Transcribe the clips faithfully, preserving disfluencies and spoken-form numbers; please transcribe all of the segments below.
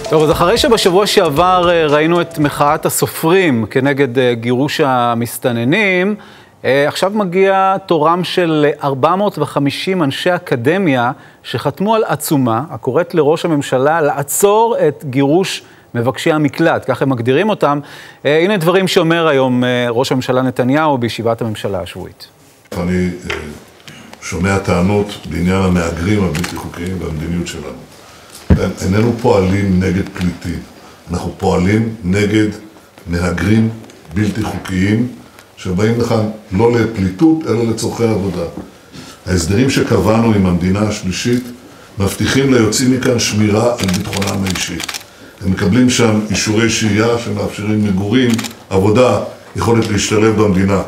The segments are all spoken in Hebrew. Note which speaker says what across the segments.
Speaker 1: טוב, אז אחרי שבשבוע שעבר ראינו את מחאת הסופרים כנגד גירוש המסתננים, עכשיו מגיע תורם של ארבע מאות וחמישים אנשי אקדמיה שחתמו על עצומה הקוראת לראש הממשלה לעצור את גירוש מבקשי המקלט, כך הם מגדירים אותם. הנה דברים שאומר היום ראש הממשלה נתניהו בישיבת הממשלה השבועית.
Speaker 2: אני שומע טענות בעניין המהגרים הבלתי חוקיים והמדיניות שלנו. איננו פועלים נגד פליטים, אנחנו פועלים נגד מהגרים בלתי חוקיים שבאים לכאן לא לפליטות אלא לצורכי עבודה. ההסדרים שקבענו עם המדינה השלישית מבטיחים ליוצאים מכאן שמירה על ביטחונם האישי. הם מקבלים שם אישורי שהייה שמאפשרים מגורים, עבודה, יכולת להשתלב במדינה.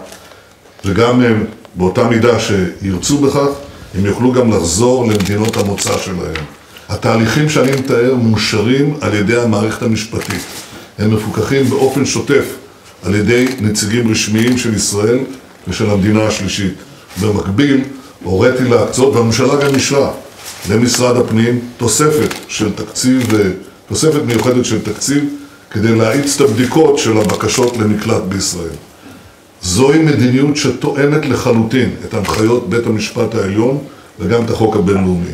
Speaker 2: וגם הם, באותה מידה שירצו בכך, הם יוכלו גם לחזור למדינות המוצא שלהם. התהליכים שאני מתאר מאושרים על ידי המערכת המשפטית. הם מפוקחים באופן שוטף על ידי נציגים רשמיים של ישראל ושל המדינה השלישית. במקביל, הוריתי להקצות, והממשלה גם אישרה למשרד הפנים תוספת של תקציב, תוספת מיוחדת של תקציב, כדי להאיץ את הבדיקות של הבקשות למקלט בישראל. זוהי מדיניות שתואמת לחלוטין את הנחיות בית המשפט העליון וגם את החוק הבינלאומי.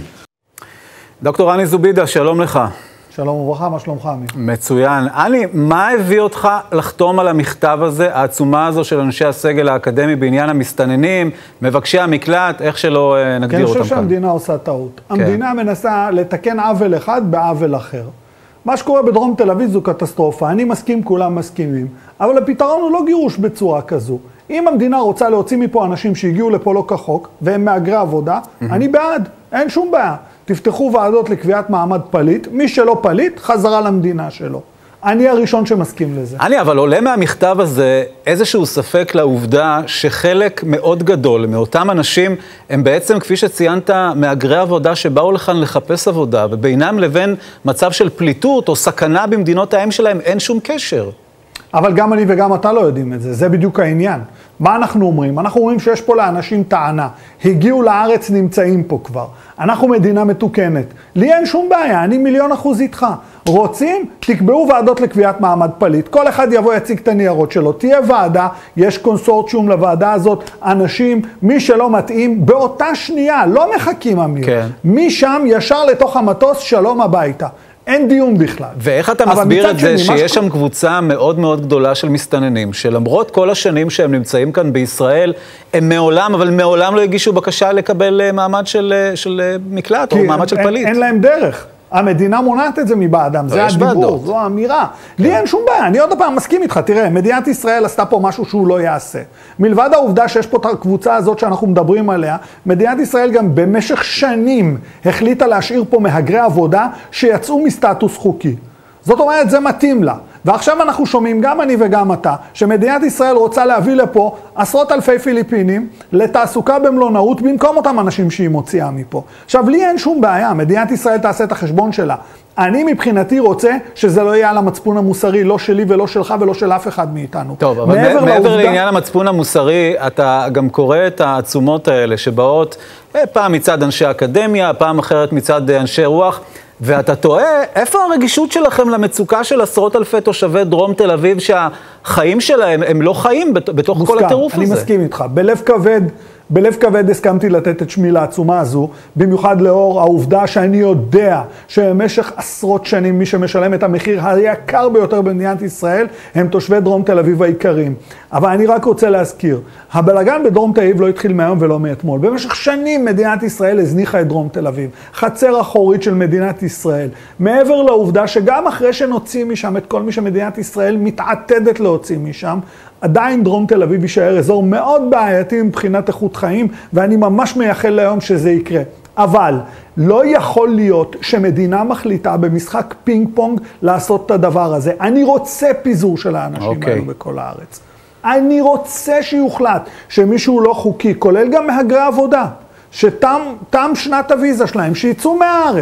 Speaker 1: דוקטור אני זובידה, שלום לך.
Speaker 3: שלום וברכה, מה שלומך עמי?
Speaker 1: מצוין. אני, מה הביא אותך לחתום על המכתב הזה, העצומה הזו של אנשי הסגל האקדמי בעניין המסתננים, מבקשי המקלט, איך שלא נגדיר אותם כאן?
Speaker 3: כי אני חושב שהמדינה עושה טעות. כן. המדינה מנסה לתקן עוול אחד בעוול אחר. מה שקורה בדרום תל אביב זו קטסטרופה, אני מסכים, כולם מסכימים, אבל הפתרון הוא לא גירוש בצורה כזו. אם המדינה רוצה להוציא מפה אנשים שהגיעו לפה לא כחוק, והם מהגרי עבודה, mm-hmm. אני בעד, אין שום בעיה. תפתחו ועדות לקביעת מעמד פליט, מי שלא פליט, חזרה למדינה שלו. אני הראשון שמסכים לזה.
Speaker 1: אני, אבל עולה מהמכתב הזה איזשהו ספק לעובדה שחלק מאוד גדול מאותם אנשים הם בעצם, כפי שציינת, מהגרי עבודה שבאו לכאן לחפש עבודה, ובינם לבין מצב של פליטות או סכנה במדינות האם שלהם אין שום קשר.
Speaker 3: אבל גם אני וגם אתה לא יודעים את זה, זה בדיוק העניין. מה אנחנו אומרים? אנחנו אומרים שיש פה לאנשים טענה, הגיעו לארץ, נמצאים פה כבר. אנחנו מדינה מתוקנת. לי אין שום בעיה, אני מיליון אחוז איתך. רוצים? תקבעו ועדות לקביעת מעמד פליט. כל אחד יבוא יציג את הניירות שלו. תהיה ועדה, יש קונסורציום לוועדה הזאת, אנשים, מי שלא מתאים, באותה שנייה, לא מחכים אמיר. כן. מי שם ישר לתוך המטוס, שלום הביתה. אין דיון בכלל.
Speaker 1: ואיך אתה מסביר את זה שיש שם קבוצה מאוד מאוד גדולה של מסתננים, שלמרות כל השנים שהם נמצאים כאן בישראל, הם מעולם, אבל מעולם לא הגישו בקשה לקבל מעמד של, של מקלט או מעמד של פליט.
Speaker 3: אין להם דרך. המדינה מונעת את זה מבעדם, זה הדיבור, זו האמירה. לי אין שום בעיה, אני עוד פעם מסכים איתך, תראה, מדינת ישראל עשתה פה משהו שהוא לא יעשה. מלבד העובדה שיש פה את הקבוצה הזאת שאנחנו מדברים עליה, מדינת ישראל גם במשך שנים החליטה להשאיר פה מהגרי עבודה שיצאו מסטטוס חוקי. זאת אומרת, זה מתאים לה. ועכשיו אנחנו שומעים, גם אני וגם אתה, שמדינת ישראל רוצה להביא לפה עשרות אלפי פיליפינים לתעסוקה במלונאות במקום אותם אנשים שהיא מוציאה מפה. עכשיו, לי אין שום בעיה, מדינת ישראל תעשה את החשבון שלה. אני מבחינתי רוצה שזה לא יהיה על המצפון המוסרי, לא שלי ולא שלך ולא של אף אחד מאיתנו.
Speaker 1: טוב, אבל מעבר, מעבר לעובדה... לעניין המצפון המוסרי, אתה גם קורא את העצומות האלה שבאות פעם מצד אנשי אקדמיה, פעם אחרת מצד אנשי רוח, ואתה טועה, איפה הרגישות שלכם למצוקה של עשרות אלפי תושבי דרום תל אביב, שהחיים שלהם הם לא חיים בתוך מוסכם, כל הטירוף הזה?
Speaker 3: אני מסכים איתך. בלב כבד, בלב כבד הסכמתי לתת את שמי לעצומה הזו, במיוחד לאור העובדה שאני יודע שבמשך עשרות שנים מי שמשלם את המחיר היקר ביותר במדינת ישראל הם תושבי דרום תל אביב העיקריים. אבל אני רק רוצה להזכיר, הבלגן בדרום תל אביב לא התחיל מהיום ולא מאתמול. במשך שנים מדינת ישראל הזניחה את דרום תל אביב, חצר אחורית של מדינת ישראל. מעבר לעובדה שגם אחרי שנוציא משם את כל מי שמדינת ישראל מתעתדת להוציא משם, עדיין דרום תל אביב יישאר אזור מאוד בעייתי מבחינת איכות חיים, ואני ממש מייחל ליום שזה יקרה. אבל לא יכול להיות שמדינה מחליטה במשחק פינג פונג לעשות את הדבר הזה. אני רוצה פיזור של האנשים okay. האלו בכל הארץ. אני רוצה שיוחלט שמישהו לא חוקי, כולל גם מהגרי עבודה, שתם תם שנת הוויזה שלהם, שיצאו מהארץ.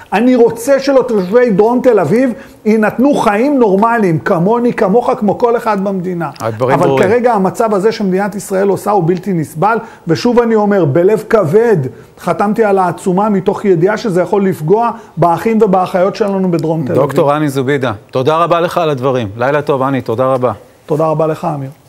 Speaker 3: אני רוצה שלתושבי דרום תל אביב יינתנו חיים נורמליים, כמוני, כמוך, כמו כל אחד במדינה. אבל ברורים. כרגע המצב הזה שמדינת ישראל עושה הוא בלתי נסבל, ושוב אני אומר, בלב כבד חתמתי על העצומה מתוך ידיעה שזה יכול לפגוע באחים ובאחיות שלנו בדרום תל אביב.
Speaker 1: דוקטור רני זובידה, תודה רבה לך על הדברים. לילה טוב, אני, תודה רבה.
Speaker 3: תודה רבה לך, אמיר.